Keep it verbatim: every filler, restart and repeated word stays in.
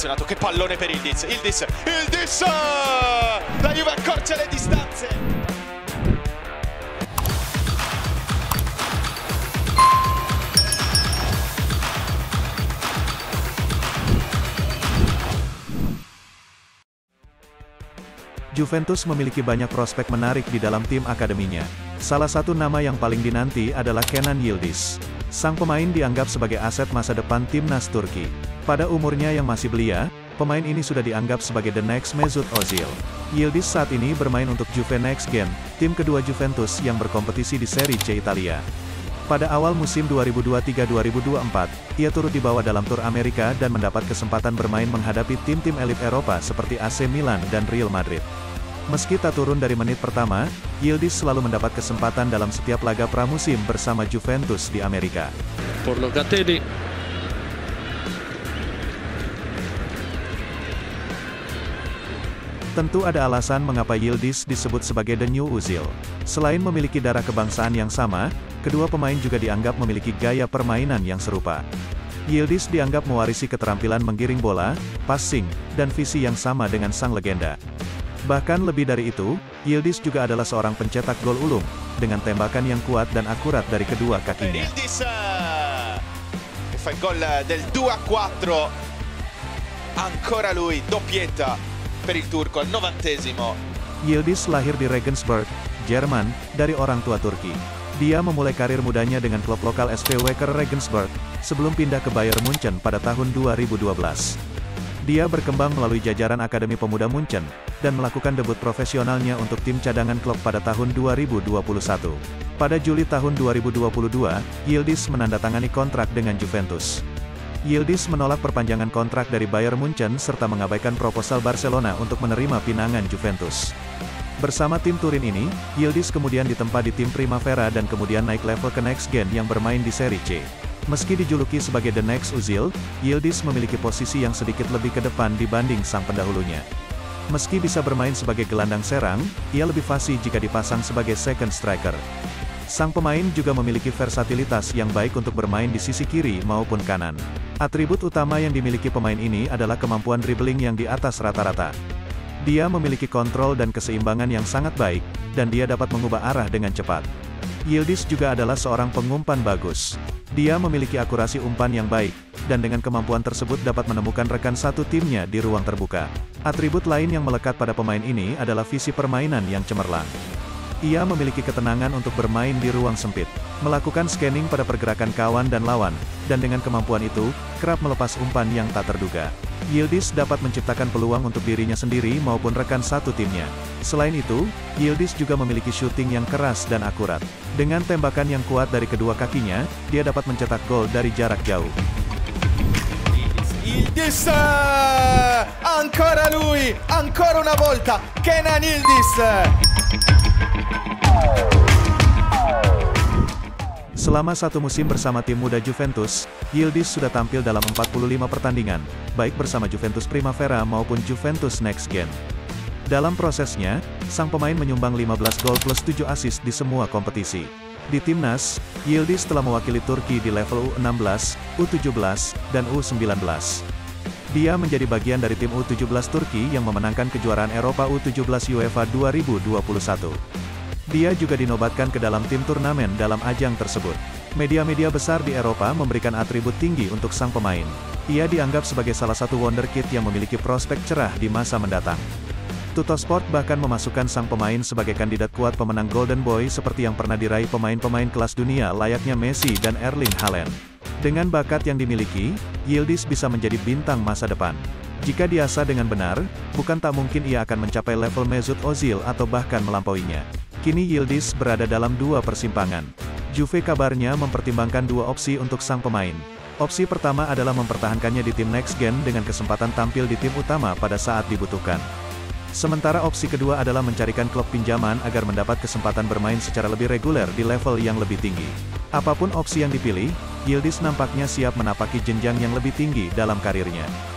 posizionato, che pallone per Yildiz, Yildiz, Yildiz! La Juve accorcia le distanze. Juventus memiliki banyak prospek menarik di dalam tim akademinya. Salah satu nama yang paling dinanti adalah Kenan Yildiz. Sang pemain dianggap sebagai aset masa depan timnas Turki. Pada umurnya yang masih belia, pemain ini sudah dianggap sebagai the next Mesut Ozil. Yildiz saat ini bermain untuk Juve Next Gen, tim kedua Juventus yang berkompetisi di Serie C Italia. Pada awal musim dua ribu dua puluh tiga dua ribu dua puluh empat, ia turut dibawa dalam tur Amerika dan mendapat kesempatan bermain menghadapi tim-tim elit Eropa seperti A C Milan dan Real Madrid. Meski tak turun dari menit pertama, Yildiz selalu mendapat kesempatan dalam setiap laga pramusim bersama Juventus di Amerika. Por Locatelli. Tentu ada alasan mengapa Yildiz disebut sebagai the new Ozil. Selain memiliki darah kebangsaan yang sama, kedua pemain juga dianggap memiliki gaya permainan yang serupa. Yildiz dianggap mewarisi keterampilan menggiring bola, passing, dan visi yang sama dengan sang legenda. Bahkan lebih dari itu, Yildiz juga adalah seorang pencetak gol ulung, dengan tembakan yang kuat dan akurat dari kedua kakinya. Yildiz che fa il gol del due a quattro. Ancora lui, doppietta per il turco al novantesimo. Yildiz lahir di Regensburg, Jerman, dari orang tua Turki. Dia memulai karir mudanya dengan klub lokal S V Wacker Regensburg, sebelum pindah ke Bayern Munchen pada tahun dua ribu dua belas. Dia berkembang melalui jajaran Akademi Pemuda Munchen, dan melakukan debut profesionalnya untuk tim cadangan klub pada tahun dua ribu dua puluh satu. Pada Juli tahun dua ribu dua puluh dua, Yildiz menandatangani kontrak dengan Juventus. Yildiz menolak perpanjangan kontrak dari Bayern Munchen serta mengabaikan proposal Barcelona untuk menerima pinangan Juventus. Bersama tim Turin ini, Yildiz kemudian ditempa di tim Primavera dan kemudian naik level ke Next Gen yang bermain di Serie C. Meski dijuluki sebagai the next Ozil, Yildiz memiliki posisi yang sedikit lebih ke depan dibanding sang pendahulunya. Meski bisa bermain sebagai gelandang serang, ia lebih fasih jika dipasang sebagai second striker. Sang pemain juga memiliki versatilitas yang baik untuk bermain di sisi kiri maupun kanan. Atribut utama yang dimiliki pemain ini adalah kemampuan dribbling yang di atas rata-rata. Dia memiliki kontrol dan keseimbangan yang sangat baik, dan dia dapat mengubah arah dengan cepat. Yildiz juga adalah seorang pengumpan bagus. Dia memiliki akurasi umpan yang baik, dan dengan kemampuan tersebut dapat menemukan rekan satu timnya di ruang terbuka. Atribut lain yang melekat pada pemain ini adalah visi permainan yang cemerlang. Ia memiliki ketenangan untuk bermain di ruang sempit, melakukan scanning pada pergerakan kawan dan lawan, dan dengan kemampuan itu, kerap melepas umpan yang tak terduga. Yildiz dapat menciptakan peluang untuk dirinya sendiri maupun rekan satu timnya. Selain itu, Yildiz juga memiliki syuting yang keras dan akurat. Dengan tembakan yang kuat dari kedua kakinya, dia dapat mencetak gol dari jarak jauh. Yildiz, ancora lui, ancora una volta, Kenan Yildiz. Selama satu musim bersama tim muda Juventus, Yildiz sudah tampil dalam empat puluh lima pertandingan, baik bersama Juventus Primavera maupun Juventus Next Gen. Dalam prosesnya, sang pemain menyumbang lima belas gol plus tujuh assist di semua kompetisi. Di timnas, Yildiz telah mewakili Turki di level U enam belas, U tujuh belas, dan U sembilan belas. Dia menjadi bagian dari tim U tujuh belas Turki yang memenangkan kejuaraan Eropa U tujuh belas UEFA dua ribu dua puluh satu. Dia juga dinobatkan ke dalam tim turnamen dalam ajang tersebut. Media-media besar di Eropa memberikan atribut tinggi untuk sang pemain. Ia dianggap sebagai salah satu wonderkid yang memiliki prospek cerah di masa mendatang. Tuttosport bahkan memasukkan sang pemain sebagai kandidat kuat pemenang Golden Boy seperti yang pernah diraih pemain-pemain kelas dunia layaknya Messi dan Erling Haaland. Dengan bakat yang dimiliki, Yildiz bisa menjadi bintang masa depan. Jika diasah dengan benar, bukan tak mungkin ia akan mencapai level Mesut Ozil atau bahkan melampauinya. Kini Yildiz berada dalam dua persimpangan. Juve kabarnya mempertimbangkan dua opsi untuk sang pemain. Opsi pertama adalah mempertahankannya di tim Next Gen dengan kesempatan tampil di tim utama pada saat dibutuhkan. Sementara opsi kedua adalah mencarikan klub pinjaman agar mendapat kesempatan bermain secara lebih reguler di level yang lebih tinggi. Apapun opsi yang dipilih, Yildiz nampaknya siap menapaki jenjang yang lebih tinggi dalam karirnya.